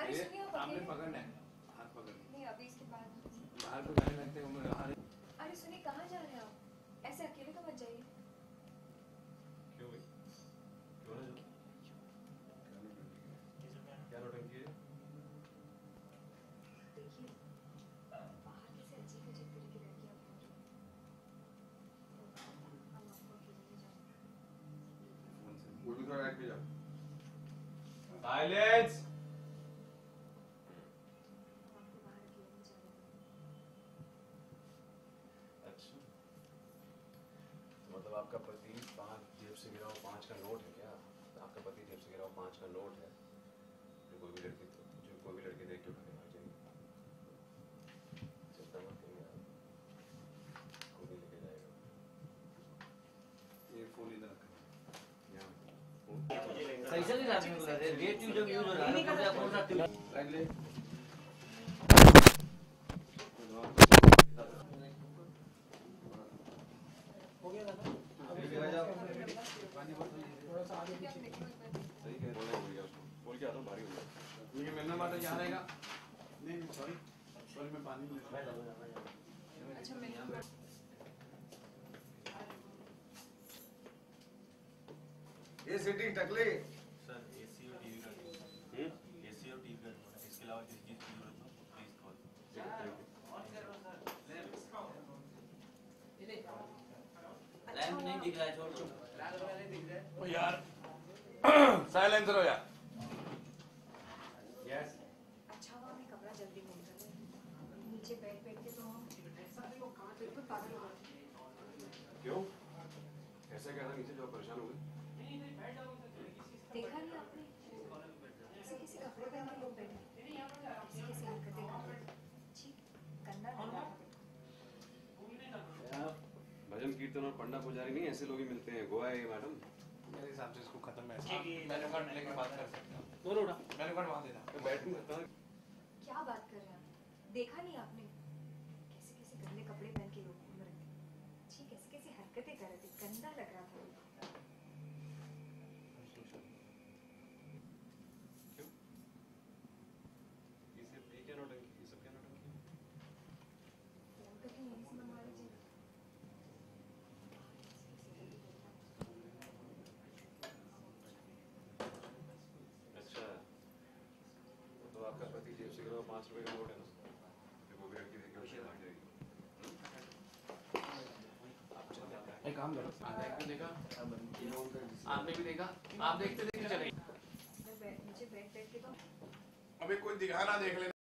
अरे सुनिए आप आपने अकेले पकड़ना है, हाथ पकड़ना। नहीं अभी इसके बाद बाहर को जाने लगते हैं उम्र हाथ। अरे सुनिए कहाँ जा रहे हैं आप? ऐसे अकेले तो मत जाइए। क्यों भाई? क्यों ना जाओ? क्या नौटंकी है? देखिए बाहर कैसे अजीब अजीब तरह की लड़कियां घूम रही हैं। हम आपको अकेले ले जाएंगे। वो भी थोड़ा राइट पे जाओ। साइलेंस। हम आपको बाहर अकेले नहीं जाने देंगे। अच्छा, तो मतलब आपका पति 5 जेब से गिरा हुआ 5 का नोट है क्या? आपका पति जेब से गिरा हुआ 5 का नोट है जो कोई भी लड़की देख के उठा के भाग जाएगी। चिंता मत करिए आप, कोई नहीं लेके जाएगा। ये फोन इधर रखा यहाँ पैसे नहीं जाते हैं बोला रेट यूज यूज हो रहा है कौन सा राइट ले। हो गया दादा पानी बोतल थोड़ा सा आगे क्या पीछे। देखो एक बार सही कह रहे हो भैया उसको बोल के आता हूँ भारी हो गया। ये मिलना बात यहाँ रहेगा। नहीं नहीं सॉरी सॉरी मैं पानी में अच्छा मैं ये सिटी टकले सर एसी और टीवी का एसी और टीवी का रिमोट है। इसके अलावा किसी चीज़ की जरूरत हो प्लीज कॉल। लाइन नहीं दिख रहा है छोड़ चुप ओ यार साइलेंस रहो यार। यस अच्छा हुआ मैं कमरा जल्दी घूम गया। नीचे बैठ बैठ के तो हम बिल्कुल पागल हो गए। क्यों? ऐसा क्या था नीचे जो आप परेशान हो गए? देखा नहीं आपने किसी किसी कपड़े पहन के लोग बैठे किसी किसी हरकतें कर रहे छी गंदा लग रहा है। भजन कीर्तन और पंडा पुजारी नहीं ऐसे लोग ही मिलते हैं। गोवा है ये मैडम। मेरे हिसाब से इसको खत्म है। मैंने कार्ड लेके बात कर सकते हो। दोनों उठा मैंने कार्ड वहाँ देना। मैं बैठ नहीं सकता। क्या बात कर रहे हैं आप? देखा नहीं आपने कैसे कैसे गंदे कपड़े पहन के लोग घूम रहे थे छी कैसे कैसे हरकतें कर रहे थे गंदा लग रहा था। क्यों? ये सब क्या नौटंकी? ये सब क्या नौटंकी? वो तो कि यहीं से मंगवा लीजिए। अच्छा, तो आपका पति जेब से गिरा हुआ 5 रुपए का नोट है ना जो वो भी लड़की देख के उठा के भाग जाएगी। एक काम करो। आपने भी देखा आपने भी देखा आप देखते देखते चले। नीचे बैठ बैठ के तो अबे कोई दिखाना देख लेना।